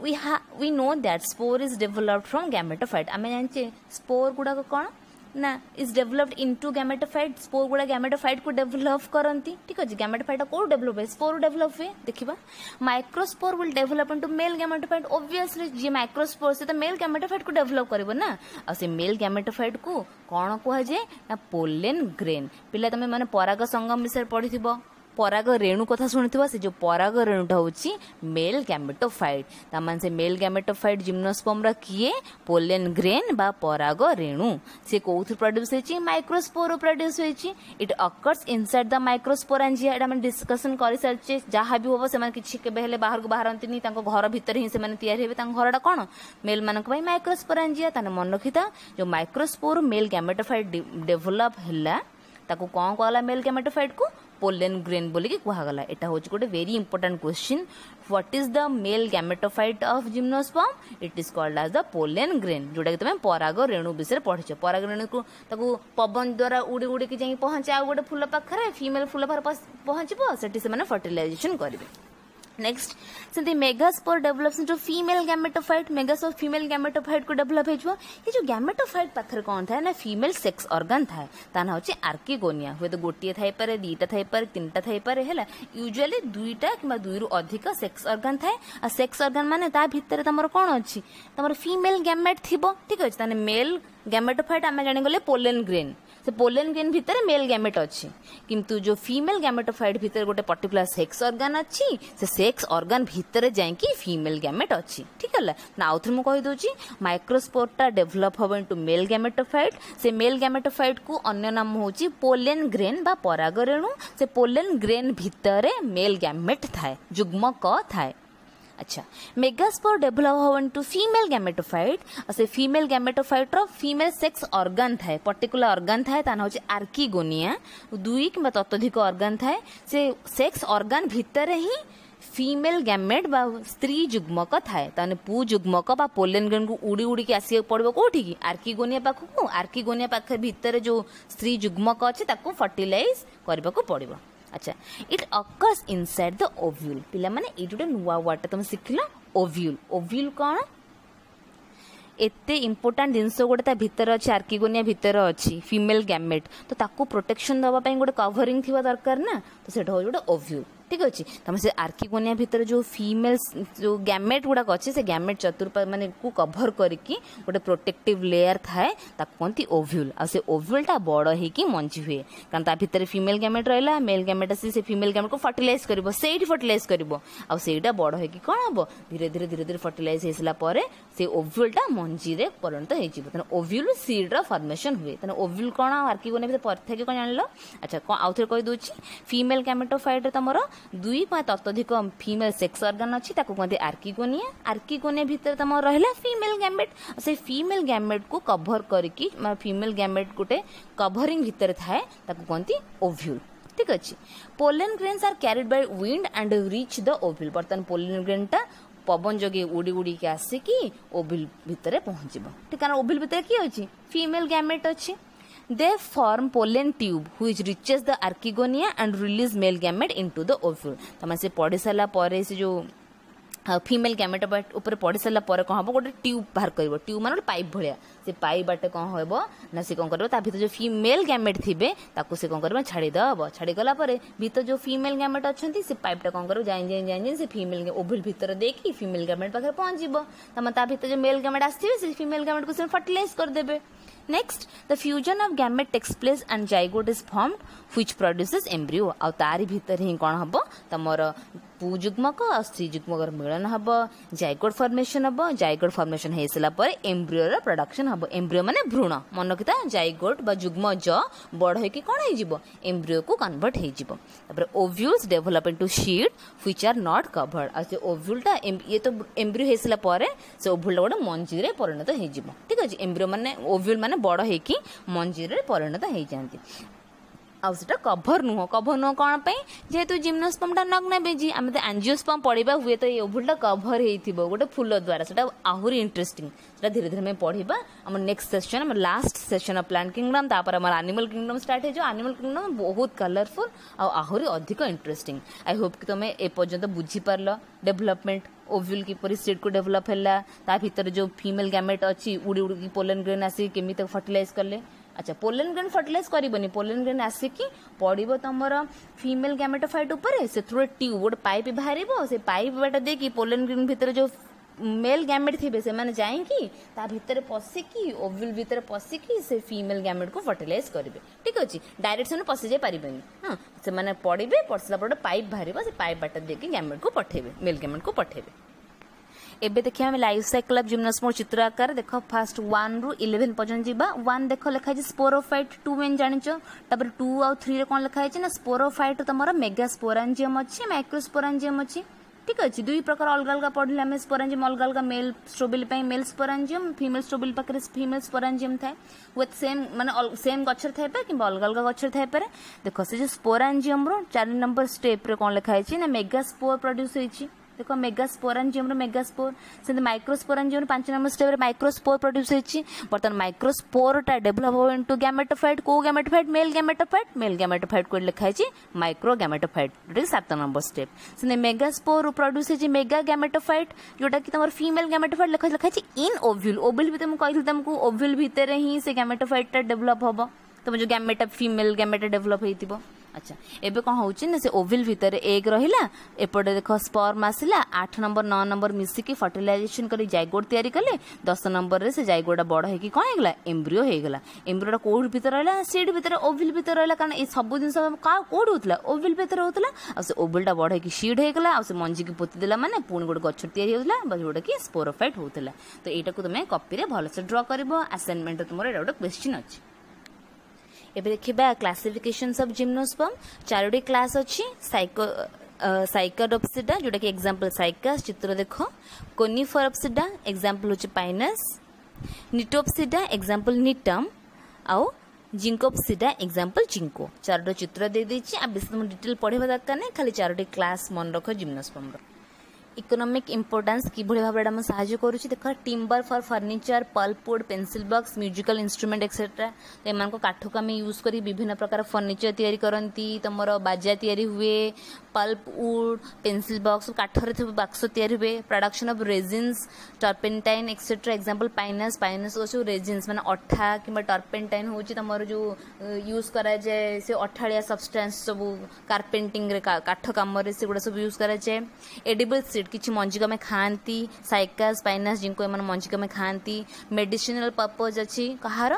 we know that spore is developed from gametophyte आमे जानचे स्पोर गुडा को कोन ना is developed into gametophyte spore गुडा गैमेटोफाइट को डेवलप करंती ठीक अछि गैमेटोफाइट को डेवलप है स्पोर डेवलप हुए देखिबा microspore will develop into male gametophyte obviously जे माइक्रोस्पोर से तो मेल गैमेटोफाइट को डेवलप करबो ना आ से मेल गैमेटोफाइट को कोन कहै जे ना पोलेन ग्रेन पिला तमे माने पराग संगम विषय पढिथिबो पराग रेणु कथा शुणुवा से जो पराग रेणुटा होची मेल गैमेटोफाइट तामान से मेल गैमेटोफाइट जिम्नोस्पर्म रा किए पोलेन ग्रेन बा पराग रेणु से कोथु प्रोड्यूस होची माइक्रोस्पोर प्रोड्यूस होची it occurs inside the microsporangia एटा मन डिस्कशन करि सरचे जहा भी होबो से मन किछि के बेहले बाहर को बाहरंती नि तांको घर भीतर ही से मन तयार हेबे तांको घरटा कोन मेल मानक भाई माइक्रोस्पोरांजिया ताने मन रखिता जो माइक्रोस्पोर मेल गैमेटोफाइट डेवलप हैला ताको कोन कहला मेल गैमेटोफाइट को पोलेन ग्रेन बोली कहा गला एटा होच गोटे very important question what is the male gametophyte of gymnosperm it is called as the pollen grain जोटा कि तुम पराग रेणु विषय पढ़िଛ पराग रेणु को ताको पवन द्वारा उड़ी उड़ी के जाई पहुंचे आ गोटे फूल पाखरे फीमेल फूल पाखरे पहुंचबो सेठी से माने फर्टिलाइजेशन करबे नेक्स्ट से मेगास्पोर डेवलप्स जो female gametophyte megaspore female gametophyte को डेवलप हो ये जो गैमेटोफाइट पाखरे कौन था ना फीमेल सेक्स ऑर्गन था ता ना होची आर्किगोनिया हुए तो गोटे थाई पारे दीटा थाई पारे तीनटा थाई पारे हैला यूजुअली दुईटा किबा दुईरु अधिक सेक्स ऑर्गन थाए आ सेक्स ऑर्गन माने ता भितर तमरो कोन अछि तमरो फीमेल गैमेट थिबो ठीक अछि ताने मेल गैमेटोफाइट आमे जानि गले पोलेन ग्रेन से पोलेन ग्रेन भीतर मेल गैमेट अच्छी किंतु जो फीमेल गैमेटोफाइट भीतर गोटे पर्टिकुलर सेक्स ऑर्गन अच्छी से सेक्स ऑर्गन भीतर जाइकी फीमेल गैमेट अच्छी ठीक है ना आउ थे मुझे कहीदे माइक्रोस्पोरटा डेवलप हम इनटू मेल गैमेटोफाइट से मेल गैमेटोफाइट को अन्य नाम होची पोलेन ग्रेन बा पराग रेणु से पोलेन ग्रेन भीतर मेल गैमेट थाए जुग्मक थाए अच्छा मेगास्पोर डेवलप हो इनटू फीमेल गैमेटोफाइट और से फीमेल गैमेटोफाइट रो फीमेल सेक्स ऑर्गन थाए पर्टिकुलर ऑर्गन थाए ता होची आर्किगोनिया दुई कि ततोधिक ऑर्गन थाए से सेक्स ऑर्गन भीतर ही फीमेल गैमेट बा स्त्री जुग्मक थाए ताने पु जुग्मक बा पोलेन ग्रेन को उड़ी उड़ी के आसी पड़बो कोठी की आर्किगोनिया पाखु आर्किगोनिया पाखे भीतर जो स्त्री जुग्मक अछि ताको फर्टिलाइज करबा को पड़िबो अच्छा it occurs inside the ovule पिला माने ए जोटे नुवा वर्ड तुम सिखला ओव्यूल ओव्यूल कोन एते इंपोर्टेंट जिनस गोटे ता भीतर अछि आर्किगोनिया भीतर अछि फीमेल गैमेट तो ताको प्रोटेक्शन दवा पई गोटे कवरिंग थिबा दरकार ना तो सेटा हो जोटे ओव्यूल ठीक अच्छे तुम से आर्किगोनिया भीतर जो फीमेल जो गैमेट गुड़ाक अच्छे से गैमेट चतुर्पा माने को कभर करके गोटे प्रोटेक्टिव लेयर थाए कहती ओव्यूल आ से ओव्यूलटा बड़ होगी मंजी हुए कारण ता भीतर फीमेल गैमेट रहा मेल गैमेट आसी से फीमेल गैमेट को फर्टिलाइज कर फर्टिलाइज कर बड़ होगी कौन हम धीरे धीरे धीरे धीरे फर्टिलाइज हो से ओव्यूलटा मंजी रे परिणत हो ओव्यूल सीड रो फॉर्मेशन हुए ओव्यूल कौन आर्किगोनिया भीतर पार्थक्य कौन जान लो अच्छा आउ थे कही दूची फीमेल गैमेटोफाइट तुम दुई बा ततोधिक फीमेल सेक्स ऑर्गन अच्छी कहते आर्किगोनिया। आर्किगोनिया भितर तुम रहा फीमेल गैमेट, से फीमेल गैमेट को कभर करके फीमेल गैमेट गोटे कभरिंग भितर थाए कहते ओव्यूल। ठीक अच्छे। Pollen grains are carried by wind and reach the ovule. बर्तमान पोलन ग्रेन टा पवन जगे उड़ी उड़ी के आसिकी ओव्यूल भितर पहुंचब। ठीक, कारण ओव्यूल भितर किए अच्छी फीमेल गैमेट अच्छी। They form pollen tube which reaches the archegonia and release male gamete into the ovule। तमाम से पढ़ी सारा पर से जो फीमेल गैमेट ऊपर पढ़ी सारा पर कौन हम गोटे ट्यूब बाहर कर, ट्यूब मान पाइप भाया से पाइप बाटे कौन हम ना से कौन कर भीतर जो फीमेल गैमेट थे से कौन कर छाड़ीदेव। छाड़ीगला भीतर जो फीमेल गैमेट अच्छा से पाइपटा कौन कर जाइन जाइन जाइन जाइन से फीमेल ओव्यूल भीतर देखी फीमेल गैमेट पाखे पहुंचब। तमाम भीतर जो मेल गैमेट आसवे से फीमेल गैमेट को फर्टिलाइज करदे। Next, the fusion of gamete takes place and zygote is formed which produces embryo। आ तारी भीतर ही कौन हम तमर पुजुग्मक और स्त्री जुग्मक मिलन हम, जाइगोट फॉर्मेशन हम। जाइगोट फॉर्मेशन हो सारा पर एम्ब्रियो प्रोडक्शन हम। एम्ब्रियो माने भ्रूण मन किता जाइगोट बा जुग्म ज बड़ होकी कौन हो एम्ब्रियो को कन्वर्ट हो। Ovules develop into seed which are not covered. आ से ओव्यूलटा ये तो एम्ब्रियो हो सारा पर से ओव्यूलटा गोटे मंजी रे परिणत हो। ठीक अच्छे। एम्ब्रियो माने ओव्यूल माने बड़ होकी मंजी रे परिणत हो जाती। आउटा कभर नुह कौन पे जेहेतु जिम्नोस्पर्म नग्न बेजी आम तो एंजियोस्पर्म पढ़ा हुए तो ये ओव्यूलटा कभर हो गोटे फूल द्वारा से आहरी इंटरेस्टिंग से धीरे धीरे पढ़ा। आम नेक्स्ट सेशन आम last session of plant kingdom तापर आम एनिमल किंगडम स्टार्ट हो। एनिमल किंगडम बहुत कलरफुल आहरी अधिक इंटरेस्टिंग। आई होप कि तुम एपर्यंत बुझीपार डेभलपमेंट ओव्यूल किपर सीड को डेभलप है भीतर जो फीमेल गैमेट अच्छी उड़ी उड़ी पोलन ग्रेन आसिक केमी फर्टिलाइज कले। अच्छा, पोलन ग्रेन फर्टिलाइज करबनी, पोलन ग्रेन आसिकी पड़ो तुम फीमेल गैमेटोफाइट उपर से ट्यूब गोटे पाइप बाहर से पाइप बाट देखी पोलन ग्रेन भितर जो मेल गैमेट थे से मैंने जाइकी भितर पशिकी ओव्यूल भितर पशिकी से फीमेल गैमेट को फर्टिलाइज करेंगे। ठीक अच्छे। डायरेक्ट से पशि जाई पारे। हाँ, से मैंने पढ़े पढ़ला पर पाइप बाहर से पाइप बाट देखिए गैमेट को पठेबे, मेल गैमेट को पठेबे। एबे देखिए हम लाइफ साइकिल ऑफ जिम्नोस्पर्म चित्र आकार देख फास्ट 1 रू 11 पर्यंत जीवा। 1 देख लिखाई स्पोरोफाइट, 2 मेन जानिଛ तापर 2 और 3 रे कोन लिखाई ना स्पोरोफाइट तमरा मेगास्पोरांजियम अछि माइक्रोस्पोरांजियम अछि। ठीक अच्छे। दुई प्रकार अलग अलग पढ़ले आम स्पोरांजियम अलग अलग male strobile male sporangium female strobile पाखे फीमेल स्पोरांजियम थाए विथ सेम माने सेम गच्छर थाए कि अलग अलग गच्छर थाए पारे। देख से जो स्पोरांजियम रो 4 नंबर स्टेप रे कोन लिखाई ना मेगास्पोर प्रोड्यूस होइछि। देखो मेगास्पोरांजियम मेगास्पोर से microsporangium 5 number step microspore produce होइछि। बर्तमान माइक्रोस्पोरटा डेभलप हो इनटू गैमेटोफाइट। को gametophyte male gametophyte, male gametophyte को लिखाई माइक्रो गैमेटोफाइट 7 नंबर स्टेप। से मेगास्पोर प्रोड्यूस होइछि मेगा गैमेटोफाइट जोटा कि तमर फीमेल गैमेटोफाइट लिखाई इन ओव्यूल। ओव्यूल भितर कही तुमको ओव्यूल भितर ही से गैमेटोफाइट डेभलप हम तुम जो गैमेटा फीमेल गैमेटा डेभलप होइतिबो। अच्छा, एबे कौन होची ना से ओव्यूल भितर एग रहिला एपटे देख स्पर्म आसिला 8 नंबर 9 नंबर मिसिकी फर्टिलाइजेशन करी जाइगोट तैयारी कले 10 नंबर रे से जाइगोटा बड़ होकी कौन हेगला एम्ब्रियो हेगला। एम्ब्रियोटा कोड भितर रहला सीड भितर ओव्यूल भितर रहला कारण ए सब जिंस का कोड होतला ओव्यूल भितर होतला आ से ओव्यूलटा बड़ होकी सीड हेगला आ से मंजी की पोती देला माने पुणी गोटे गछ तैयारी होतला बस जोटा कि स्पोरोफाइट होतला। तो एटा को तुमे कॉपी रे भलो से ड्रा करबो। असाइनमेंट तुमर एटा गोटे क्वेश्चन अछि। एबे देखिबा क्लासिफिकेशंस ऑफ जिम्नोस्पर्म। 4टी क्लास अछि। साइकाडोप्सिडा जोटा कि एग्जांपल साइकास चित्र देखो। कोनिफरप्सिडा एग्जांपल होछि पाइनस। निटोप्सिडा एग्जांपल निटम आउ जिंकोप्सिडा एग्जांपल जिंको। 4टा चित्र दे देछि। आ बेसी डिटेल पढिबा दरकार नै, खाली 4टी क्लास मन रखो जिम्नोस्पर्म रो। इकोनॉमिक इंपोर्टेंस कि भाव में साहाय्य करुच्ची देख timber for furniture pulpwood pencil box musical instrument etcetera. तो एम काठ को आम यूज कर विभिन्न प्रकार फर्निचर तैयारी करती तुम बाजा तैयारी हुए पल्पवुड पेंसिल बॉक्स काठर बाक्स तैयारी हुए। Production of resins turpentine etcetera example pinus. Pinus जो रेजिन्स माने अठा कि टर्पेंटाइन हूँ तुम जो यूज कराए से अठाड़िया सब्सटेंस सब कार्पेंटिंग काठ कम से गुड़ा सब यूज कराए। एडिबल सीड किसी मंजी को खाती साइकास पाइनस जिनको एम मंजी को खाती। मेडिसिनल पर्पज अच्छी कहार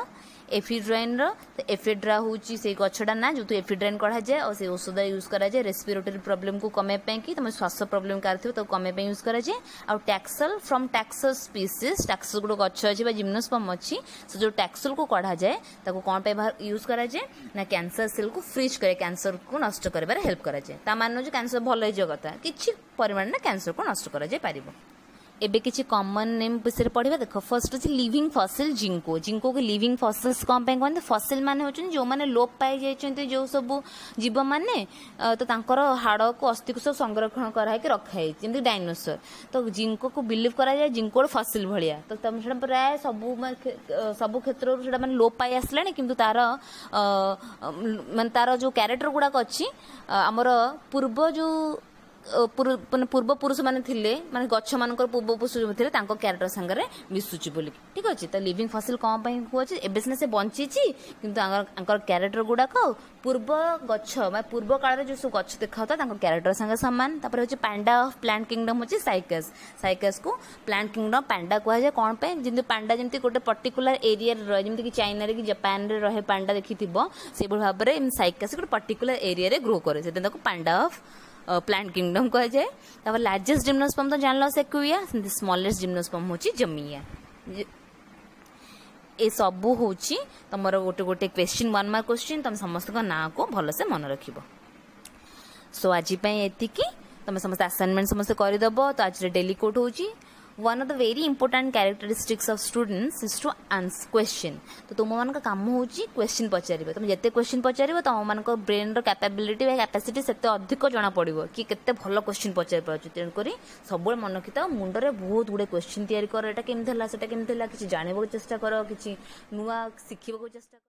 एफिड्राइन एफिड्रा हूँ से गछटा ना जो एफिड्राइन कढ़ा जाए और से औषध यूज करा जाए रेस्पिरेटरी प्रॉब्लम को कमे कि तुम श्वास प्रॉब्लम कार तो कमे यूज करा जाए आ taxol from taxol species taxol गोटे गछ अच्छी जिम्नोस्पर्म अच्छी से जो टैक्सल को कढ़ा जाए ताको कौन पे यूज करा जाए ना कैंसर सेल को फ्रीज करे कैंसर को नष्ट कर हेल्प करा जाए ता मान जो कैंसर भल हो कथा किसी परिमाण में कैंसर को नष्ट करा जाए पारिबो। एबे किसी कॉमन नेम विषय पढ़ा देख फर्स्ट अच्छे लिविंग फसिल जिंको जिंको के लिविंग फसिल्स कौन पे कहते फसिल माने होचन जो माने लोप पाई जाइछन्ते जो सब जीव माने तो तांकर हाड़ को अस्थि को सब संरक्षण कराई के रखा है जेमति डायनासोर तो जिंको को बिलीव करा जाए जिंको गोटे फसिल भलिया तो तम सेटा प्राय सब क्षेत्र सेटा माने लोप पाई आसलानी किंतु तार माने तार जो कैरेक्टर गुडाक अच्छी हमर पूर्व जो पूर्व पुरुष माने थिले माने गच्छ मानकर पूर्व पुरुष जो थिले तांको कैरेक्टर संगे मिसुची बोली ठीक अछि त लिविंग फसिल कोन पई होछि एबे से बंचीची किंतु आंकर कैरेक्टर गुडाक पूर्व गच्छ माने पूर्व काल रे जो सब गच्छ देखाउता तांको कैरेक्टर संगे समान तापर होछि पांडा ऑफ प्लांट किंगडम होछि साइकस साइकस को प्लांट किंगडम पांडा कहै जे कोन पे जिंतु पांडा जेंति गोटे पर्टिकुलर एरिया रे जेंति कि चाइना रे कि जापान रे रहे पांडा देखिथिबो से भाव रे साइकस गोटे पर्टिकुलर एरिया रे ग्रो करे से ताको पांडा ऑफ प्लांट किंगडम कह जाए तापर लार्जेस्ट जिम्नोस्पर्म तो जानल सेक्विया स्मॉलेस्ट जिम्नोस्पर्म होची जमिया ए सबू होची तमरो गोटे गोटे क्वेश्चन 1 मार्क क्वेश्चन तुम समस्त का ना को भल से मन रखिबो। सो आज पई एतिकी तुम समस्त असाइनमेंट समस्त करि दबो तो आज रे डेली कोड होची one of the very important characteristics of students is to answer question तो तुम मान का काम होची क्वेश्चन पचारिबो तुम जते क्वेश्चन पचारिबो तुम मान को ब्रेन रो कैपेबिलिटी व कैपेसिटी सेते अधिक जणा पड़िबो कि केते भलो क्वेश्चन पचारि पाछु तेन करी सबले मन रखिता मुंड रे बहुत गुडे क्वेश्चन तयारी कर एटा केम थला सेटा केम थला किछि जानिबो चेष्टा करो किछि नुवा सिखिबो चेष्टा